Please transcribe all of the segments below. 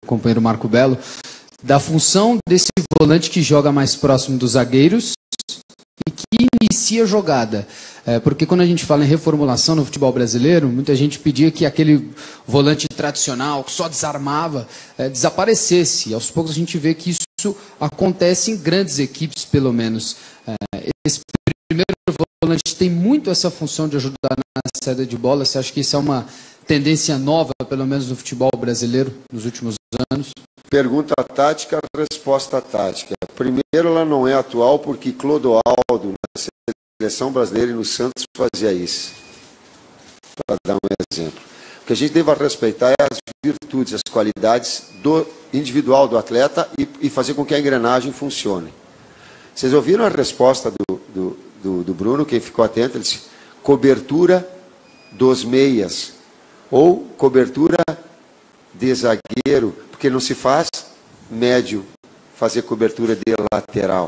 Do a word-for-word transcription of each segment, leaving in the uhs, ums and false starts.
companheiro Marco Belo, da função desse volante que joga mais próximo dos zagueiros e que inicia a jogada. É, porque quando a gente fala em reformulação no futebol brasileiro, muita gente pedia que aquele volante tradicional, que só desarmava, é, desaparecesse. E aos poucos a gente vê que isso acontece em grandes equipes, pelo menos. É, esse primeiro volante tem muito essa função de ajudar na saída de bola. Você acha que isso é uma tendência nova, pelo menos no futebol brasileiro, nos últimos anos? Pergunta tática, resposta tática. Primeiro, ela não é atual porque Clodoaldo, na seleção brasileira e no Santos, fazia isso. Para dar um exemplo. O que a gente deve respeitar é as virtudes, as qualidades do individual do atleta e, e fazer com que a engrenagem funcione. Vocês ouviram a resposta do, do, do, do Bruno, quem ficou atento? Ele disse, cobertura dos meias ou cobertura de zagueiro, porque não se faz médio fazer cobertura de lateral.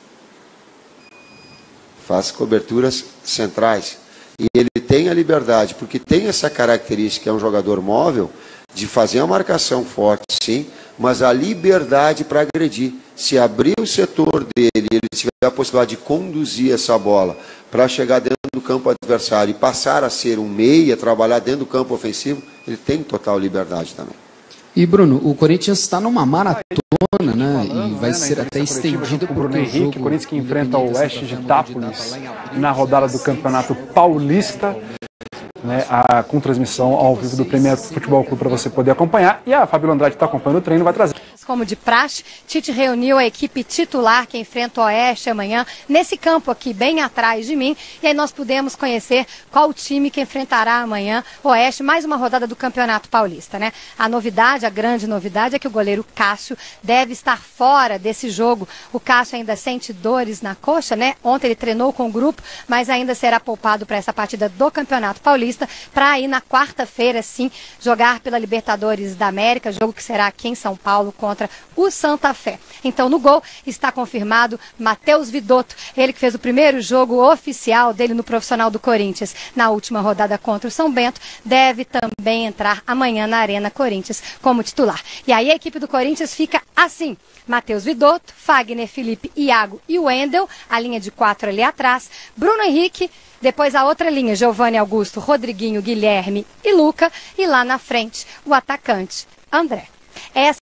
Faz coberturas centrais. E ele tem a liberdade, porque tem essa característica, é um jogador móvel, de fazer a marcação forte, sim, mas a liberdade para agredir. Se abrir o setor dele, ele tiver a possibilidade de conduzir essa bola para chegar dentro do campo adversário e passar a ser um meia, trabalhar dentro do campo ofensivo, ele tem total liberdade também. E Bruno, o Corinthians está numa maratona, né? E vai ser até estendido com o Bruno Henrique, o Corinthians que enfrenta o Oeste de Itápolis na rodada do Campeonato Paulista, né, a, com transmissão ao vivo do Premier Futebol Clube para você poder acompanhar. E a Fabíola Andrade está acompanhando o treino, vai trazer. Como de praxe, Tite reuniu a equipe titular que enfrenta o Oeste amanhã, nesse campo aqui, bem atrás de mim. E aí nós pudemos conhecer qual o time que enfrentará amanhã o Oeste, mais uma rodada do Campeonato Paulista, né? A novidade, a grande novidade é que o goleiro Cássio deve estar fora desse jogo. O Cássio ainda sente dores na coxa, né? Ontem ele treinou com o grupo, mas ainda será poupado para essa partida do Campeonato Paulista, para aí na quarta-feira, sim, jogar pela Libertadores da América, jogo que será aqui em São Paulo contra o Santa Fé. Então, no gol está confirmado Matheus Vidotto, ele que fez o primeiro jogo oficial dele no profissional do Corinthians na última rodada contra o São Bento, deve também entrar amanhã na Arena Corinthians como titular. E aí a equipe do Corinthians fica assim: Matheus Vidotto, Fagner, Felipe, Iago e Wendel, a linha de quatro ali atrás, Bruno Henrique, depois a outra linha, Giovani Augusto, Rodriguinho, Guilherme e Luca, e lá na frente o atacante André. Essa